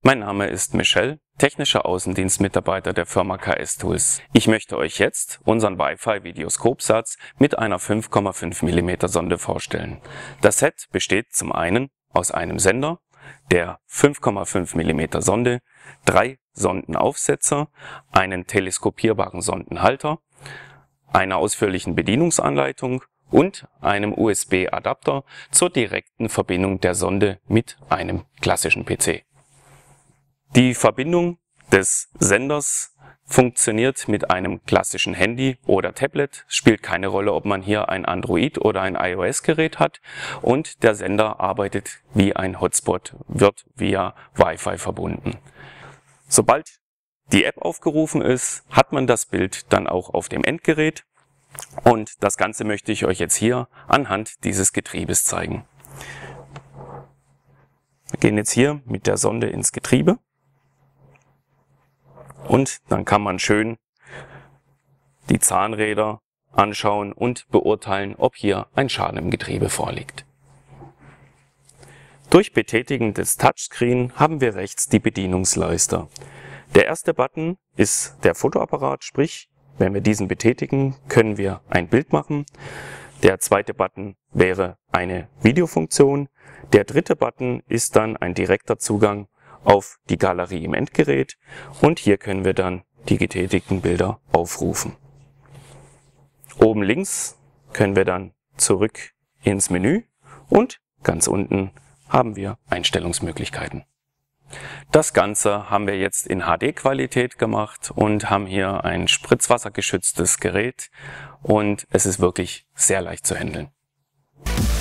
Mein Name ist Michel, technischer Außendienstmitarbeiter der Firma KS Tools. Ich möchte euch jetzt unseren Wi-Fi-Videoskopsatz mit einer 5,5 mm Sonde vorstellen. Das Set besteht zum einen aus einem Sender, der 5,5 mm Sonde, 3 Sondenaufsetzer, einen teleskopierbaren Sondenhalter, einer ausführlichen Bedienungsanleitung und einem USB-Adapter zur direkten Verbindung der Sonde mit einem klassischen PC. Die Verbindung des Senders funktioniert mit einem klassischen Handy oder Tablet, spielt keine Rolle, ob man hier ein Android oder ein iOS-Gerät hat, und der Sender arbeitet wie ein Hotspot, wird via Wi-Fi verbunden. Sobald die App aufgerufen ist, hat man das Bild dann auch auf dem Endgerät, und das Ganze möchte ich euch jetzt hier anhand dieses Getriebes zeigen. Wir gehen jetzt hier mit der Sonde ins Getriebe. Und dann kann man schön die Zahnräder anschauen und beurteilen, ob hier ein Schaden im Getriebe vorliegt. Durch Betätigen des Touchscreen haben wir rechts die Bedienungsleiste. Der erste Button ist der Fotoapparat, sprich, wenn wir diesen betätigen, können wir ein Bild machen. Der zweite Button wäre eine Videofunktion. Der dritte Button ist dann ein direkter Zugang auf die Galerie im Endgerät, und hier können wir dann die getätigten Bilder aufrufen. Oben links können wir dann zurück ins Menü und ganz unten haben wir Einstellungsmöglichkeiten. Das Ganze haben wir jetzt in HD-Qualität gemacht und haben hier ein spritzwassergeschütztes Gerät, und es ist wirklich sehr leicht zu handeln.